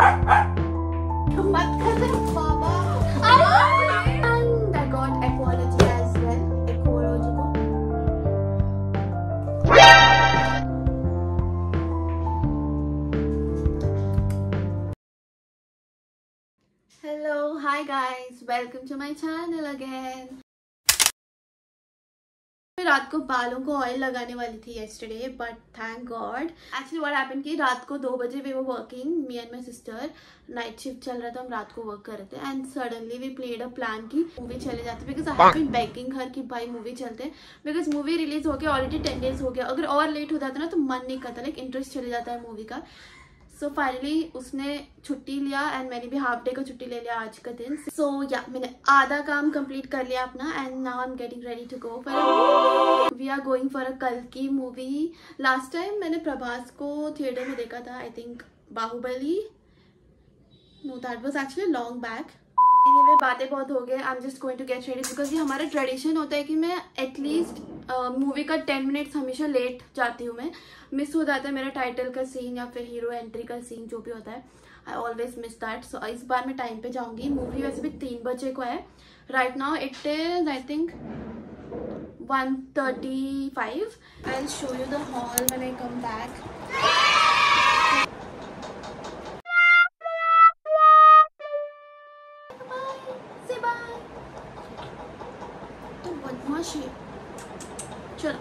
मत कर बाबा। And I got Aqualogy as well. Aqualogy को। Hello, hi guys, welcome to my channel again. मैं रात को बालों को ऑयल लगाने वाली थी yesterday, but thank God. Actually what happened कि रात को 2 बजे we were working, me and my sister. Night shift चल रहा था, हम रात को वर्क कर रहे थे and suddenly we played a plan की मूवी चले जाते because I have been begging her कि भाई मूवी चलते बिकॉज मूवी रिलीज हो गया ऑलरेडी 10 days हो गया। अगर और लेट हो जाता ना तो मन नहीं करता, लाइक इंटरेस्ट चले जाता है मूवी का। सो फाइनली उसने छुट्टी लिया एंड मैंने भी हाफ डे का छुट्टी ले लिया आज का दिन। सो या मैंने आधा काम कंप्लीट कर लिया अपना and now I am getting ready to go for we are going for a कल की मूवी। लास्ट टाइम मैंने प्रभास को थिएटर में देखा था, I think Baahubali. No, that was actually long back. Anyway, बातें बहुत हो गए। I'm just going to get ready because ये हमारा ट्रेडिशन होता है कि मैं एटलीस्ट मूवी का 10 minutes हमेशा लेट जाती हूँ। मैं मिस हो जाता है मेरा टाइटल का सीन या फिर हीरो एंट्री का सीन जो भी होता है। I always miss that. So इस बार मैं टाइम पे जाऊंगी। मूवी वैसे भी 3 बजे को है। Right now it is I think 1:35. I'll show you the hall when I come back. चलो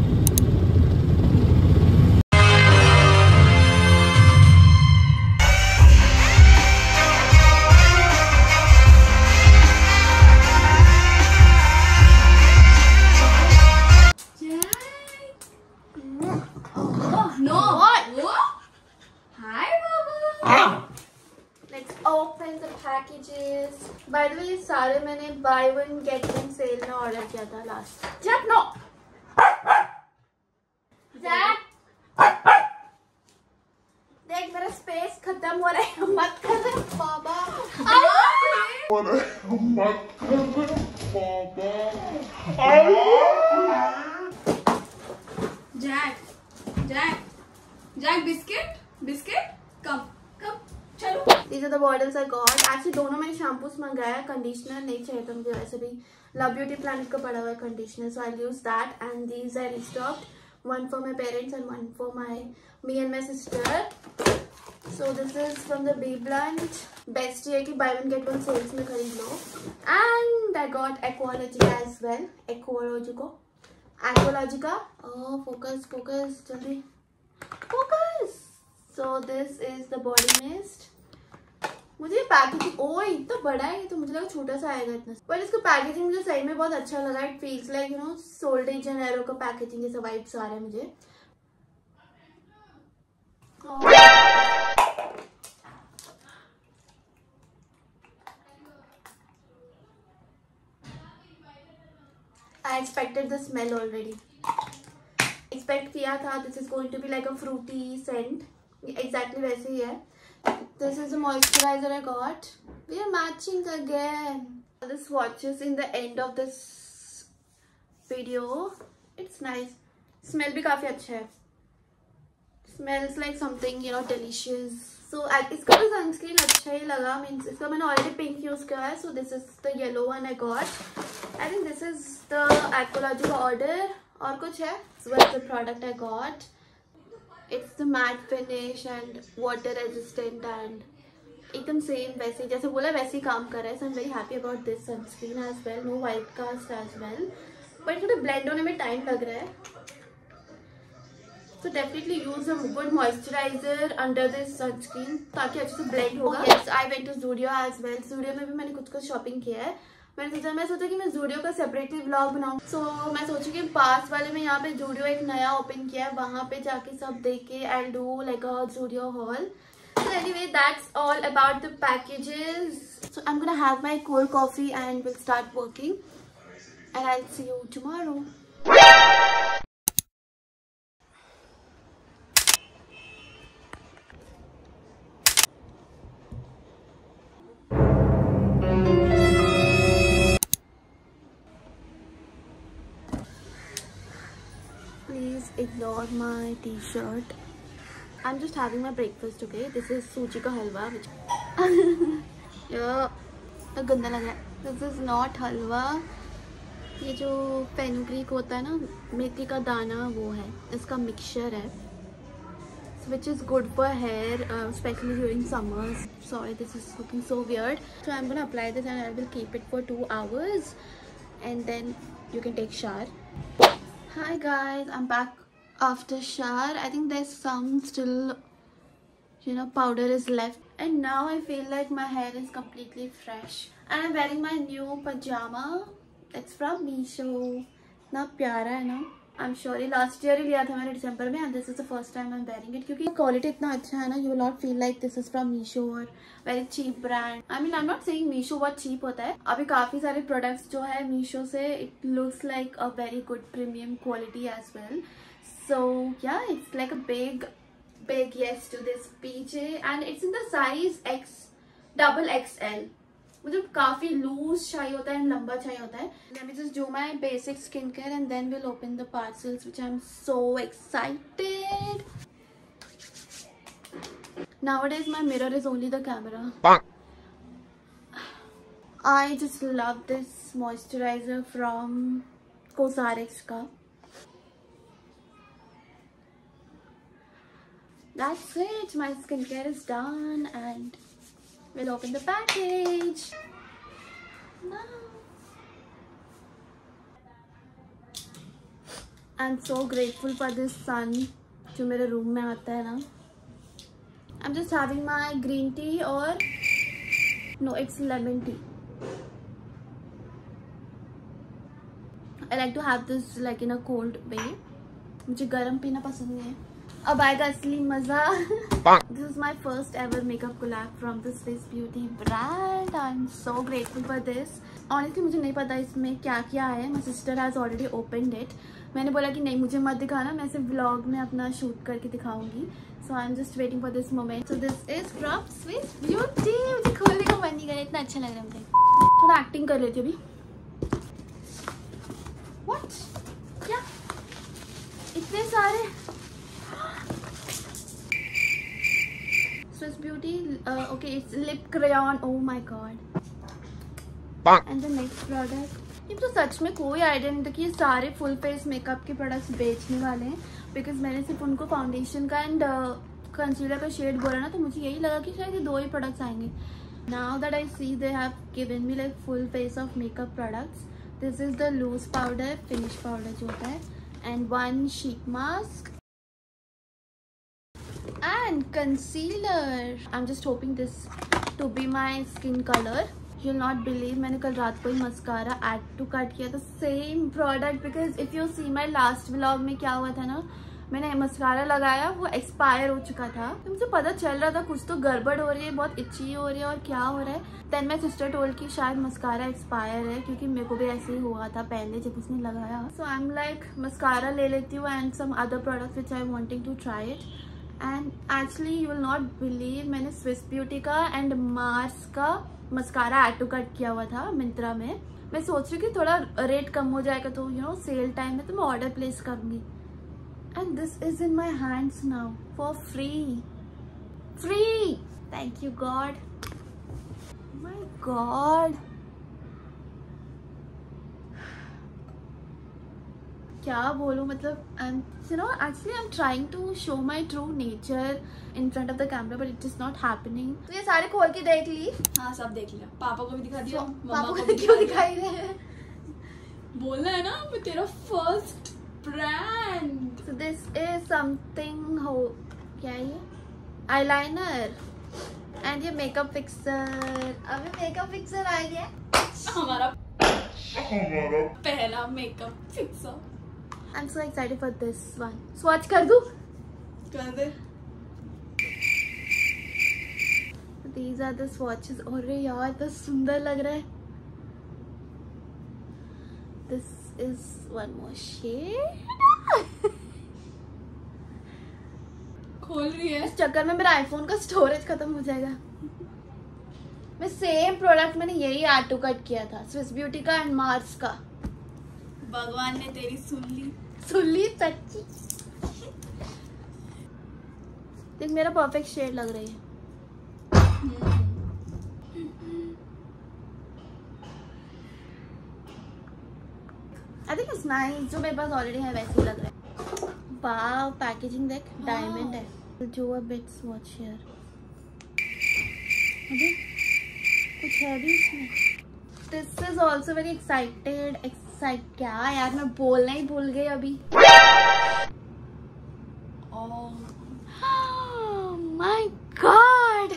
open the packages. By the way, सारे मैंने buy one get one sale में ऑर्डर किया था लास्ट। जैक नो, जैक देख मेरा space खत्म हो रहा है, मत कर बाबा। मत कर बाबा। Jack Jack Jack biscuit biscuit come come चलो। These are the bottles I got. Actually दोनों मैंने शैम्पूस मंगाया, कंडीशनर नहीं चाहिए था मुझे, वैसे भी लव ब्यूटी प्लानेट का पड़ा हुआ है conditioner, so I'll use that. And these I restocked, one for my parents and one for me and my sister. So this is from the BBlunt. Best ये है कि buy one get one sales में खरीद लो। And I got Aqualogy as well. Aqualogy का focus जल्दी focus. So this is the body mist. मुझे packaging इतना बड़ा है, तो मुझे लगा छोटा सा आएगा इतना, पर इसका पैकेजिंग मुझे सही में बहुत अच्छा लगा। It feels like you know Sol de Janeiro का पैकेजिंग जैसा वाइब्स आ रहे हैं मुझे। I expected the smell already. Expect किया था this is going to be like a fruity scent. Exactly वैसे ही है। This is the moisturizer I got. We are matching again. The swatches in the end of this video. It's nice. Smell भी काफी अच्छा है. Smells like something you know delicious. So इसका भी sunscreen अच्छा ही लगा. Means इसका मैंने already pink use किया है. So this is the yellow one I got. I think this is the Aqualogy का order. और कुछ है. This was the product I got. It's the matte finish and water resistant and एकदम same वैसे जैसे बोला वैसे ही काम कर रहा है। So I'm very happy about this sunscreen as well. No white cast as well. But थोड़ा blend होने में टाइम लग रहा है। So definitely use a good moisturizer under this sunscreen ताकि अच्छे से blend होगा। Yes, I went to Zudio as well. Zudio में भी मैंने कुछ शॉपिंग किया है। मैं सोचा कि मैं Zudio का सेपरेटली व्लॉग बनाऊँ। सो मैं सोची कि पास वाले में यहाँ पे Zudio एक नया ओपन किया है, वहाँ पे जाके सब देख के I'll do like a Zudio haul. So anyway, that's all about the packages. So I'm gonna have my cold coffee and we'll start working. And I'll see you tomorrow. Please ignore my t-shirt. I'm just having my breakfast, okay? This is सूजी का हलवा which तो गंदा लग रहा है. This is not हलवा. ये जो fenugreek होता है ना, मेथी का दाना, वो है. इसका मिक्सचर है. Which is good for hair, especially during summers. Sorry, this is looking so weird. So I'm gonna apply this and I will keep it for 2 hours, and then you can take shower. Hi guys, I'm back after shower. I think there's some still, powder is left, and now I feel like my hair is completely fresh. And I'm wearing my new pajama. It's from Meesho. ना प्यारा है ना. I'm sure ये last year ही लिया था मैंने दिसंबर में, and this is the first time I'm wearing it क्योंकि क्वालिटी इतना अच्छा है ना. You will not feel like this is from Meesho or very cheap brand. I mean, I'm not saying Meesho बहुत cheap होता है. अभी काफ़ी सारे products जो है Meesho से, it looks like a very good premium quality as well. So yeah, it's like a big yes to this PJ, and it's in the size XXL. मुझे काफी लूज चाहिए होता है, लंबा चाहिए होता है. Let me just do my basic skincare and then we'll open the parcels, which I'm so excited. Nowadays my mirror is only the camera. I just love this moisturizer from Cosrx का. That's it. My skincare is done and we'll open the package now. I'm so grateful for this sun जो मेरे room में आता है ना. I'm just having my green tea or no, it's lemon tea. I like to have this like in a cold way. मुझे गर्म पीना पसंद नहीं है. अब आएगा असली मजा. This is my first ever makeup collab from the Swiss Beauty brand. I'm so grateful for this. Honestly मुझे नहीं पता इसमें क्या क्या है. My sister has already opened it. मैंने बोला कि नहीं मुझे मत दिखाना, मैं सिर्फ vlog में अपना शूट करके दिखाऊंगी. So I'm just waiting for this moment. So this is from Swiss Beauty. मुझे खोलने का मन नहीं कर रहा, इतना अच्छा लग रहा है मुझे. थोड़ा एक्टिंग कर लेती हूँ अभी. What? क्या? इतने सारे Swiss Beauty, okay, it's lip crayon. Oh my god. And the next product. ये तो सच में कोई आइडिया नहीं था कि ये सारे फुल फेस मेकअप के प्रोडक्ट्स बेचने वाले हैं, बिकॉज मैंने सिर्फ उनको फाउंडेशन का एंड कंसीलर का शेड बोला ना, तो मुझे यही लगा कि शायद ये 2 ही प्रोडक्ट्स आएंगे. Now that I see they have given me like full face of makeup products. This is the loose powder, finish powder जो होता है, and 1 sheet mask and concealer. I'm just hoping this to be my skin color. You'll not believe मैंने कल रात को ही mascara add to cut किया था, same product, because if you see my last vlog में क्या हुआ था ना, मैंने मस्कारा लगाया, वो एक्सपायर हो चुका था. तो मुझे पता चल रहा था कुछ तो गड़बड़ हो रही है, बहुत इची हो रही है और क्या हो रहा है. देन माई सिस्टर टोल्ड कि शायद मस्कारा एक्सपायर है, क्योंकि मेरे को भी ऐसे ही हुआ था पहले जब उसने लगाया. So I am like mascara ले लेती हूँ and some other products which I wanting to try it. And actually you will not believe, मैंने स्विस ब्यूटी का एंड मार्स का मस्कारा एड टू कट किया हुआ था मिंत्रा में. मैं सोच रही हूँ कि थोड़ा रेट कम हो जाएगा तो सेल टाइम में तो मैं ऑर्डर प्लेस करूँगी. And this is in my hands now for free. Thank you God. My God, क्या बोलूँ, मतलब actually I'm trying to show my true nature in front of the camera, but it is not happening. तो ये सारे खोल के देख ली? हाँ, सब देख लिया. पापा को भी दिखा दिया, मम्मा को भी क्यों दिखाई रहे हैं? बोलना है ना, मैं तेरा first brand. So this is something क्या है ये? eyeliner and ये मेकअप फिक्सर. अभी मेकअप फिक्सर आ गया, हमारा पहला makeup fixer. I'm so excited for this one. Swatch कर दूँ? कर दे. These are the swatches. अरे यार इतना सुंदर लग रहा है. This is one more shade. खोल रही है. इस चक्कर में मेरा आईफोन का स्टोरेज खत्म हो जाएगा. मैं सेम प्रोडक्ट मैंने यही एड टू कट किया था, स्विस ब्यूटी का एंड मार्स का. भगवान ने तेरी सुन ली सच्ची. देख मेरा परफेक्ट शेड लग रही है। I think it's nice. जो मेरे पास ऑलरेडी है वैसे ही लग रहा है। वाव, पैकेजिंग देख, डायमंड है। जो अ बिट स्वॉच हियर। अबे कुछ है भी इसमें। This is also very excited. क्या यार, मैं बोलना ही भूल गई अभी। Oh my god!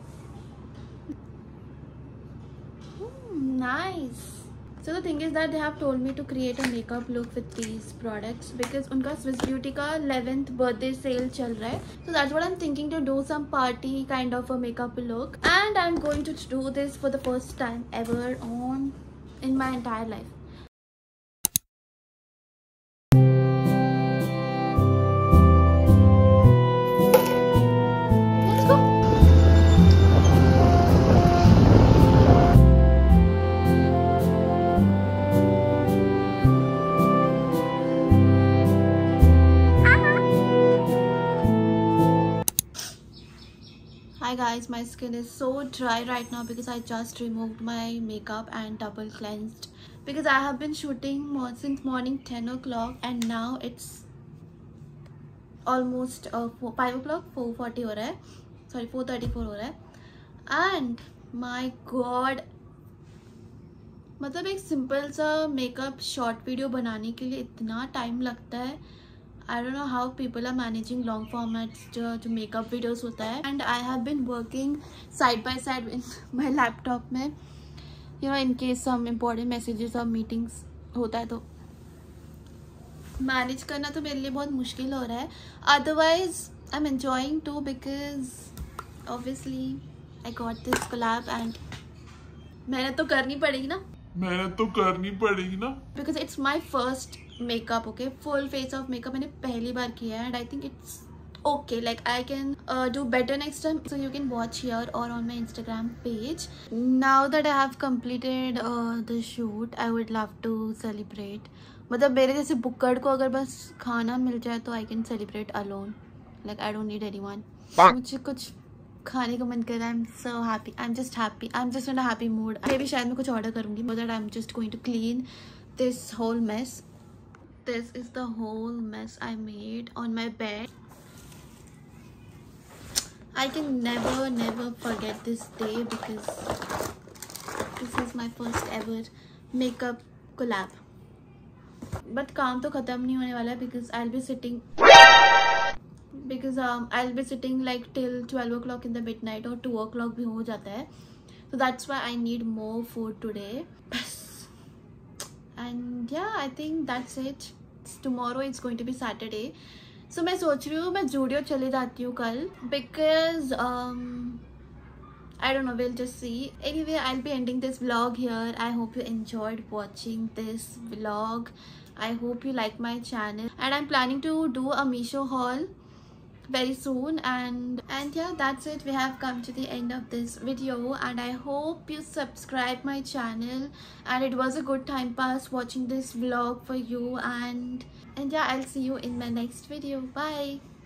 Nice. So the thing is that they have told me to create a makeup look with these products because उनका Swiss Beauty का 11th birthday sale चल रहा है. So that's what I'm thinking to do, some party kind of a makeup look, and I'm going to do this for the first time ever in my entire life. Hi guys, my skin is so dry right now because I just removed my makeup and double cleansed because I have been shooting since morning 10 o'clock and now it's almost 5 o'clock, 4:40 हो रहा है, sorry 4:34 हो रहा है। and my god, मतलब एक simple सा makeup short video बनाने के लिए इतना टाइम लगता है। I don't know how people are managing long formats जो makeup videos होता है। and I have been working side by side with my laptop में, you know, in case some important messages or meetings होता है तो manage करना तो मेरे लिए बहुत मुश्किल हो रहा है। otherwise I'm enjoying too because obviously I got this collab and मेहनत तो करनी पड़ेगी ना because it's my first makeup, okay, full face of makeup मैंने पहली बार किया है and I think it's okay, like I can do better next time, so you can watch here or on my Instagram page. Now that I have completed the shoot, I would love to celebrate. मतलब मेरे जैसे बुक्कड़ को अगर बस खाना मिल जाए तो I can celebrate alone, like I don't need anyone. मुझे कुछ खाने का मन कर रहा है। I'm so happy, I'm just happy, I'm just in a happy mood. Maybe शायद मैं कुछ order करूँगी, but that I'm just going to clean this whole mess. This is the whole mess I made on my bed. I can never forget this day because this is my first ever makeup collab. But काम तो खत्म नहीं होने वाला है because I'll be sitting like till 12 o'clock in the midnight or 2 o'clock भी हो जाता है. So that's why I need more food today. And yeah, I think that's it. Tomorrow it's going to be Saturday. So मैं सोच रही हूँ मैं जूडियो चले जाती हूँ कल because I don't know, we'll just see. Anyway, I'll be ending this vlog here. I hope you enjoyed watching this vlog. I hope you like my channel and I'm planning to do a Meesho haul very soon. And yeah, that's it. We have come to the end of this video and I hope you subscribe my channel, and it was a good time pass watching this vlog for you. And yeah, I'll see you in my next video. Bye.